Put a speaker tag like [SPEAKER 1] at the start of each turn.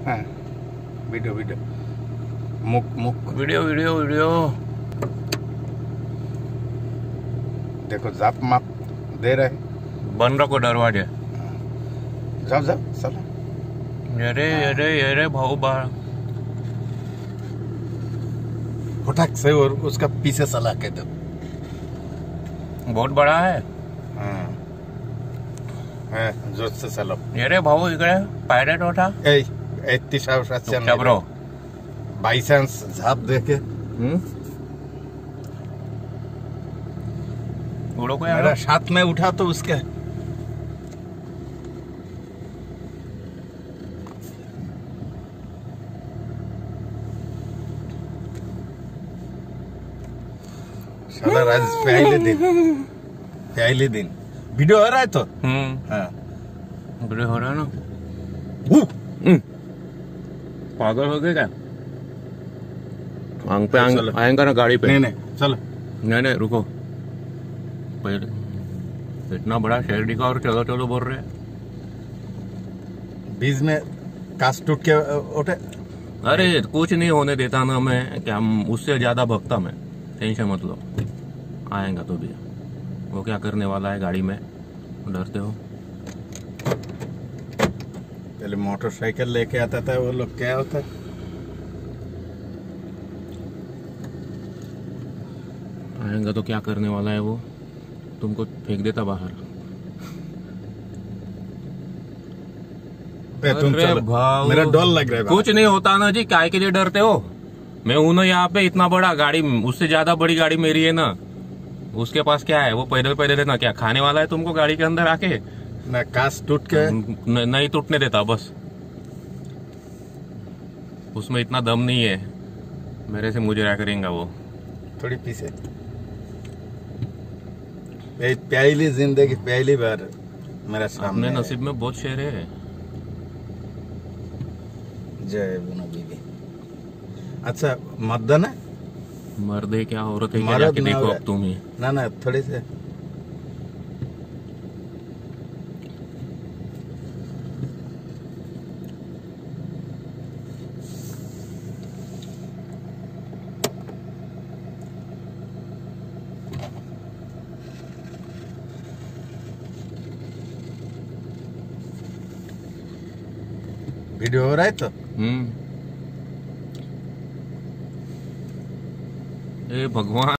[SPEAKER 1] हाँ video video मुक मुक
[SPEAKER 2] वीडियो वीडियो वीडियो
[SPEAKER 1] देखो जाप माप दे रहे।
[SPEAKER 2] बन रखो दरवाजे।
[SPEAKER 1] जाओ जाओ चलो।
[SPEAKER 2] अरे भाऊ बाहर
[SPEAKER 1] फटाक से और उसका पीछे सला के दो।
[SPEAKER 2] बहुत बड़ा है।
[SPEAKER 1] हाँ जोर से चलो।
[SPEAKER 2] अरे भाऊ इकडे पायलट होता
[SPEAKER 1] चुपचाप रहो। बाई चांस झाप देके
[SPEAKER 2] उड़ो को
[SPEAKER 1] मेरा साथ में उठा तो उसके साला राज पहले दिन वीडियो हो रहा है तो हाँ
[SPEAKER 2] वीडियो हो रहा है ना। पागल हो गए क्या? आंग पे आएंगा ना गाड़ी पे।
[SPEAKER 1] नहीं चलो।
[SPEAKER 2] नहीं रुको पहले इतना बड़ा शहर दिखा और चलो चलो बोल रहे हैं।
[SPEAKER 1] बीच में कास्ट टूट के उठे।
[SPEAKER 2] अरे कुछ नहीं होने देता ना मैं, क्या हम उससे ज्यादा भगता मैं। टेंशन मत लो, आएगा तो भी। वो क्या करने वाला है गाड़ी में, डरते हो?
[SPEAKER 1] पहले मोटरसाइकिल लेके आता था वो लोग, क्या होता है
[SPEAKER 2] आएगा तो क्या करने वाला है वो, तुमको फेंक देता बाहर।
[SPEAKER 1] तुम मेरा डर लग रहा है।
[SPEAKER 2] कुछ नहीं होता ना जी, काय के लिए डरते हो? मैं हूं ना यहाँ पे, इतना बड़ा गाड़ी, उससे ज्यादा बड़ी गाड़ी मेरी है ना। उसके पास क्या है, वो पैदल पैदल है ना, क्या खाने वाला है तुमको गाड़ी के अंदर आके?
[SPEAKER 1] ना कांच टूट के
[SPEAKER 2] नहीं टूटने देता बस, उसमें इतना दम नहीं है मेरे से मुजरा करेंगे वो।
[SPEAKER 1] थोड़ी पीछे। पहली जिंदगी पहली बार मेरा सामने।
[SPEAKER 2] अपने नसीब में बहुत शेर है।
[SPEAKER 1] जय बुना बीबी। अच्छा मर्दन है?
[SPEAKER 2] मर्द है क्या औरत है क्या, जाके देखो अब तुम ही।
[SPEAKER 1] ना थोड़ी से वीडियो हो रहा है तो
[SPEAKER 2] ए भगवान।